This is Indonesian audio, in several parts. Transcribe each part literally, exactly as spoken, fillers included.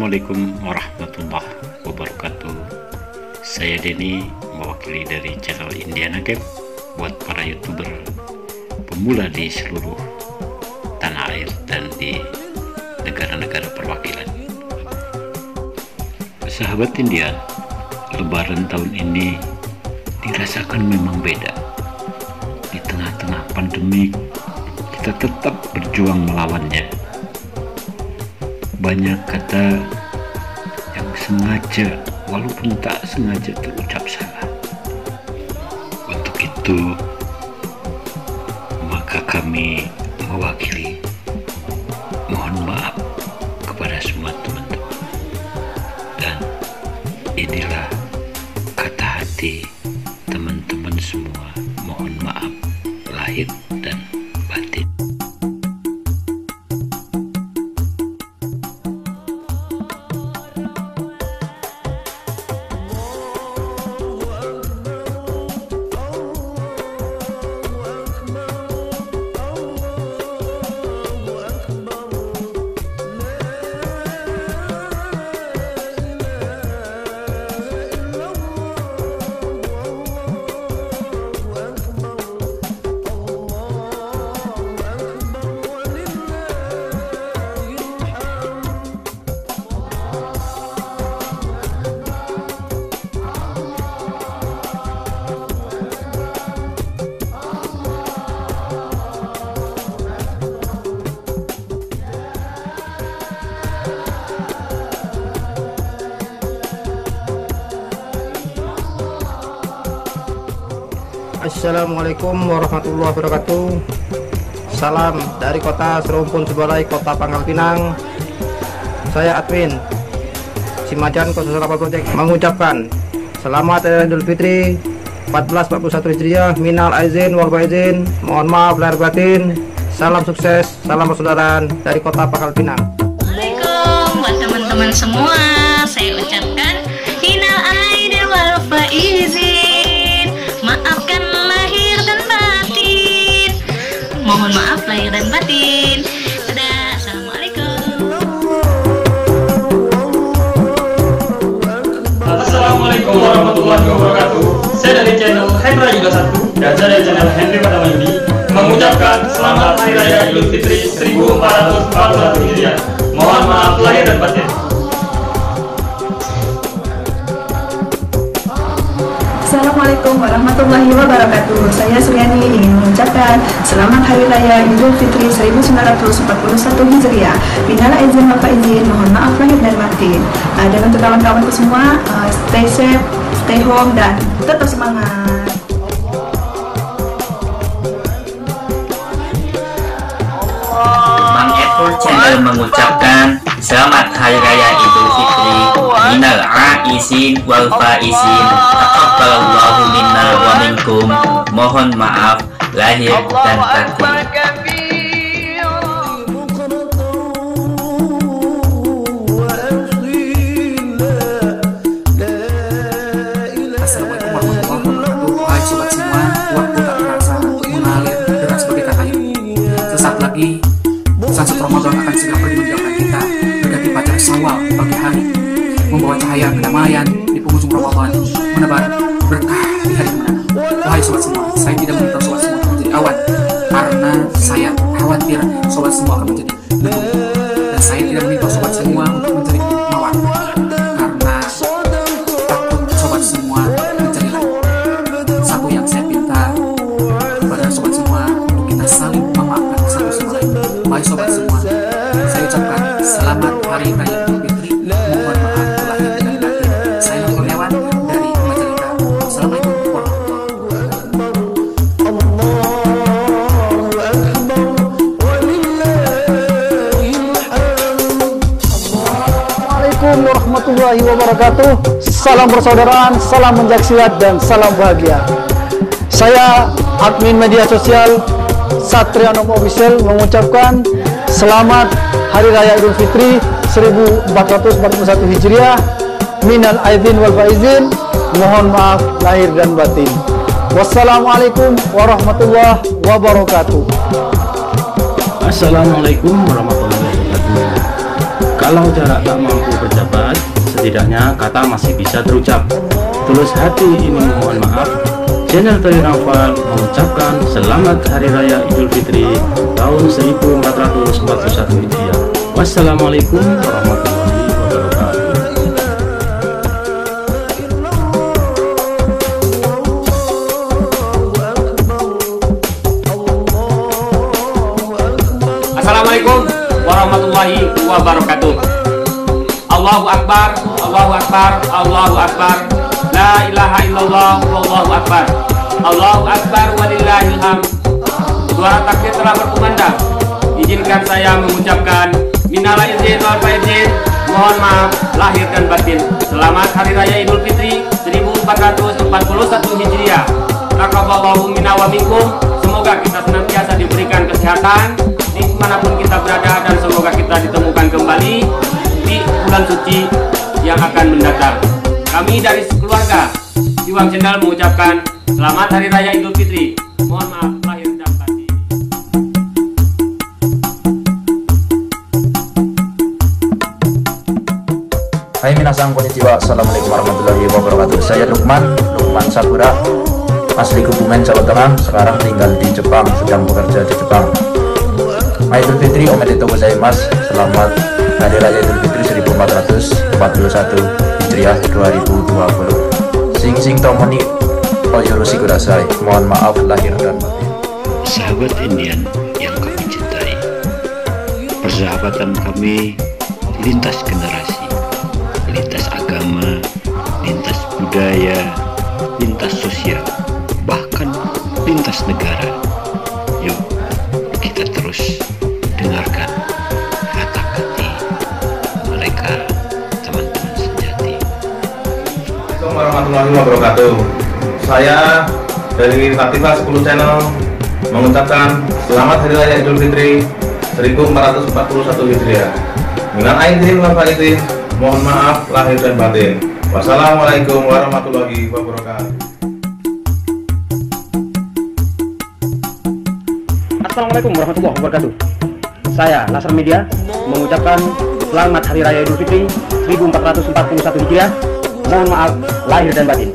Assalamualaikum warahmatullahi wabarakatuh. Saya Denny, mewakili dari channel Indiana Gap buat para youtuber pemula di seluruh tanah air dan di negara-negara perwakilan. Sahabat Indian, Lebaran tahun ini dirasakan memang beda. Di tengah-tengah pandemi, kita tetap berjuang melawannya. Banyak kata yang sengaja walaupun tak sengaja terucap salah. Untuk itu, maka kami mewakili mohon maaf kepada semua teman-teman. Dan inilah kata hati teman-teman semua, mohon maaf lahir dan batin. Assalamualaikum warahmatullahi wabarakatuh. Salam dari kota Serumpun Sebalai, Kota Pangkal Pinang. Saya admin Simajan nol delapan Project mengucapkan selamat Hari Raya Idul Fitri seribu empat ratus empat puluh satu Hijriah. Minal aizin wal faizin. Mohon maaf lahir batin. Salam sukses, salam persaudaraan dari Kota Pangkal Pinang. Assalamualaikum buat teman-teman semua. Saya ucapkan minal aizin wal faizin. Maafkan lahir dan batin. Mohon maaf lahir dan batin. Dadah. Assalamualaikum. Assalamualaikum warahmatullahi wabarakatuh. Saya dari channel Hendra Juga Satu dan saya dari channel Henry Patamayudi mengucapkan selamat Hari Raya Idul Fitri seribu empat ratus empat puluh satu Hijriah. Mohon maaf lahir dan batin. Assalamualaikum warahmatullahi wabarakatuh. Saya Suryani ingin mengucapkan selamat Hari Raya Idul Fitri seribu sembilan ratus empat puluh satu Hijriah. Minal aizin wal faizin. Mohon maaf lahir dan batin. Uh, dan untuk kawan-kawanku semua, uh, stay safe, stay home, dan tetap semangat. Bang Apple Channel mengucapkan selamat Hari Raya Idul Fitri minal aizin wal faizin. Taqabbalallahu minna wa minkum. Mohon maaf lahir dan batin. Assalamualaikum warahmatullahi wabarakatuh. Hai sobat semua, waktu tak terasa untuk mengalir deras bagaikan air. Sesaat lagi sunset Ramadan akan segera pergi meninggalkan kita, berganti pada Syawal pagi hari, membawa cahaya kedamaian di penghujung Ramadan, menebar berkah di hari kemenangan. Wahai sobat semua, saya tidak meminta sobat semua akan menjadi awan, karena saya khawatir sobat semua akan menjadi debu. Dan saya tidak meminta sobat semua untuk menjadi mawar, karena takut sobat semua menjadi lain. Satu yang saya minta kepada sobat semua, untuk kita saling memaafkan satu sama lain. Baik sobat semua, saya ucapkan selamat Hari Raya Idul Fitri. Mohon maaf lahir dan batin. Saya Kurniawan dari Majalengka. Assalamualaikum warahmatullahi Assalamualaikum warahmatullahi wabarakatuh. Salam persaudaraan, salam pencaksilat, dan salam bahagia. Saya admin media sosial Satriano Official mengucapkan selamat Hari Raya Idul Fitri seribu empat ratus empat puluh satu Hijriah. Minal aizin wal faizin. Mohon maaf lahir dan batin. Wassalamualaikum warahmatullahi wabarakatuh. Assalamualaikum warahmatullahi wabarakatuh. Kalau jarak tak mampu berjabat, setidaknya kata masih bisa terucap. Tulus hati ini mohon maaf. Channel Toyo Naufal mengucapkan selamat Hari Raya Idul Fitri tahun seribu empat ratus empat puluh satu Hijriah. Wassalamualaikum warahmatullahi wabarakatuh. Assalamualaikum warahmatullahi wabarakatuh. Allahu Akbar, Allahu Akbar, Allahu Akbar. La ilaha illallah, wallahu akbar. Allahu Akbar walillahil hamd. Suara takbir telah berkumandang. Izinkan saya mengucapkan minal aidin wal faizin, mohon maaf lahir dan batin. Selamat Hari Raya Idul Fitri seribu empat ratus empat puluh satu Hijriah. Taqabbalallahu minna wa minkum. Semoga kita senantiasa diberikan kesehatan dimanapun kita berada, dan semoga kita ditemukan kembali di bulan suci yang akan mendatang. Kami dari keluarga Iwang Channel mengucapkan selamat Hari Raya Idul Fitri. Mohon maaf lahir dan batin. Hai minasang konnichiwa, assalamualaikum warahmatullahi wabarakatuh. Saya Lukman, Lukman Sakura, asli Kebumen, Jawa Tengah. Sekarang tinggal di Jepang, sedang bekerja di Jepang. Idul Fitri omedetou gozaimasu. Selamat Hari Raya Idul Fitri seribu empat ratus empat puluh satu Hijriah dua ribu dua puluh. Sing sing tomoni oyoroshi kudasai. Mohon maaf lahir dan batin. Sahabat Indian yang kami cintai, persahabatan kami lintas generasi, lintas agama, lintas budaya, lintas sosial, bahkan lintas negara. Yuk kita terus dengarkan kata-kata mereka, teman-teman sejati. Assalamualaikum warahmatullahi wabarakatuh. Saya dari Latifah sepuluh Channel mengucapkan selamat Hari Raya Idul Fitri seribu empat ratus empat puluh satu Hijriah. Minal aidin wal faizin, mohon maaf lahir dan batin. Wassalamualaikum warahmatullahi wabarakatuh. Assalamualaikum warahmatullahi wabarakatuh. Saya Laser Media mengucapkan selamat Hari Raya Idul Fitri seribu empat ratus empat puluh satu Hijriah. Mohon maaf lahir dan batin.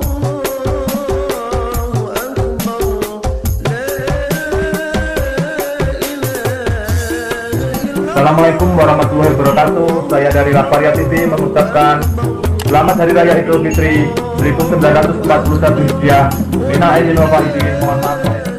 Assalamualaikum warahmatullahi wabarakatuh. Saya dari Laparia T V mengucapkan selamat Hari Raya Idul Fitri seribu sembilan ratus empat puluh satu Hijriah. Minal aidin wal faizin, mohon maaf.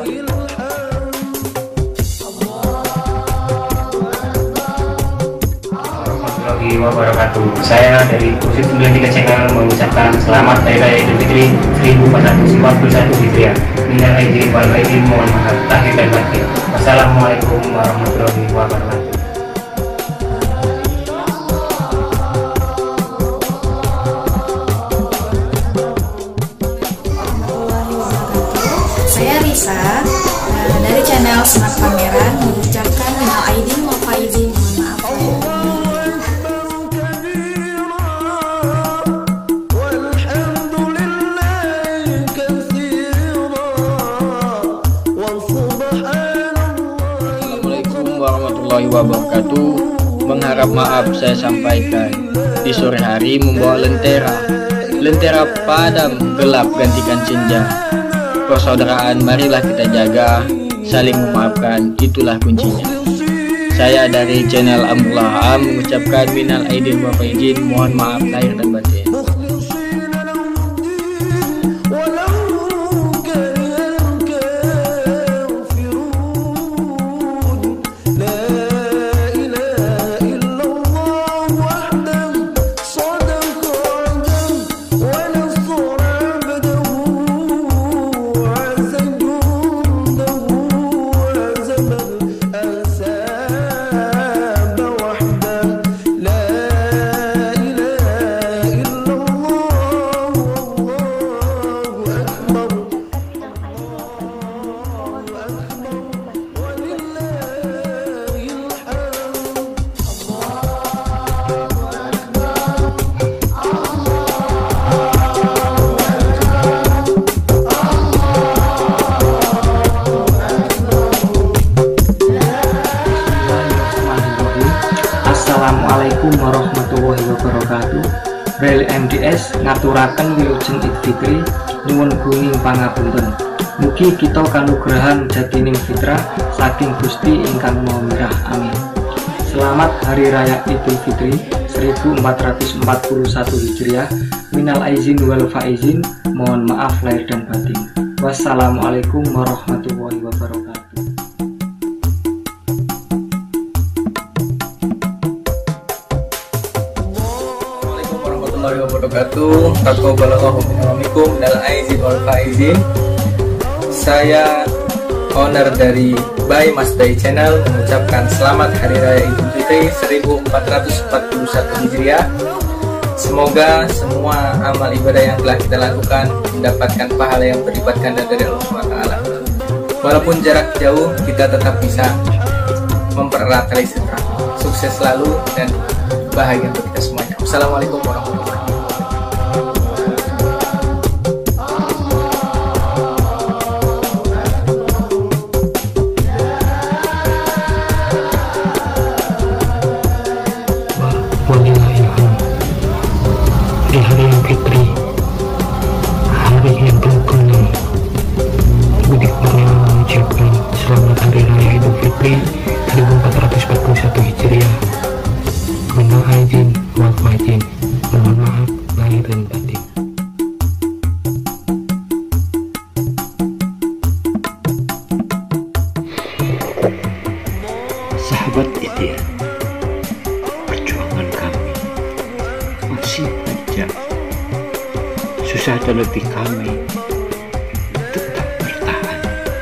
Wabarakatuh. Saya dari Kursi sembilan puluh tiga Channel mengucapkan selamat Hari Raya Idul Fitri seribu empat ratus empat puluh satu Hijriah. Minal aidin wal faizin, mohon maaf lahir dan batin. Wassalamualaikum warahmatullahi wabarakatuh. Saya Risa dari channel Smart Pameran mengucapkan minal aidin wal faizin, mohon maaf. Warahmatullahi wabarakatuh. Mengharap maaf saya sampaikan di sore hari membawa lentera lentera padam gelap gantikan senja. Persaudaraan marilah kita jaga, saling memaafkan, itulah kuncinya. Saya dari channel Amrullah Am mengucapkan minal aidin wal faizin, mohon maaf lahir dan batin. لا إله إلا الله wabarakatuh. Rel M D S ngaturaken wilujeng Idul Fitri nyuwun kuning pangapunten. Mugi kita kanugrahan jatining fitrah saking Gusti ingkang Maha Mirah. Amin. Selamat Hari Raya Idul Fitri seribu empat ratus empat puluh satu Hijriah. Minal aizin wal faizin. Mohon maaf lahir dan batin. Wassalamualaikum warahmatullahi wabarakatuh. Assalamualaikum warahmatullahi wabarakatuh. Taqabbalallahu minkum minal aizin wal faizin. Saya owner dari By Mas Day Channel mengucapkan selamat Hari Raya Idul Fitri seribu empat ratus empat puluh satu Hijriah. Semoga semua amal ibadah yang telah kita lakukan mendapatkan pahala yang berlipat ganda dari Allah subhanahu wa taala. Walaupun jarak jauh, kita tetap bisa mempererat tali silaturahmi. Sukses selalu dan bahagia untuk kita semuanya. Wassalamualaikum warahmatullahi wabarakatuh. Di hari yang fitri, hari yang berkenan, Budi Purnama mengucapkan selamat Hari Raya Idul Fitri seribu empat ratus empat puluh satu Hijriah. Minal aizin wal faizin. Mohon maaf lahir dan batin. Sahabat India, perjuangan kami masih panjang. Susah dan letih kami tetap bertahan.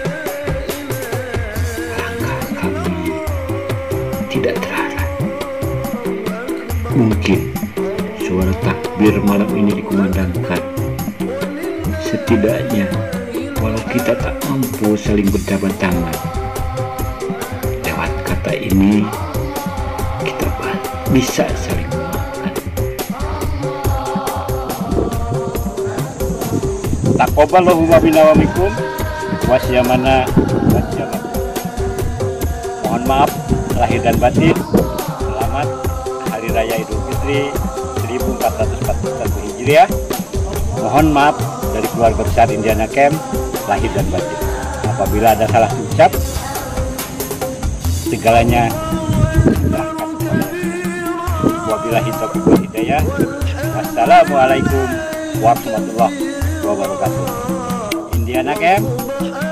Langkah kami tidak terarah. Mungkin suara takbir malam ini dikumandangkan. Setidaknya walau kita tak mampu saling berjabat tangan, lewat kata ini kita bisa saling memaafkan. Taqabbalallahu minna wa minkum wasyamana wasyamana. Mohon maaf lahir dan batin. Selamat Hari Raya Idul Fitri seribu empat ratus empat puluh satu Hijriah. Mohon maaf dari keluarga besar Indiana Camp lahir dan batin. Apabila ada salah ucap, segalanya wabillahi taufiq wal hidayah. Wassalamualaikum warahmatullahi wabarakatuh. Indiana Camp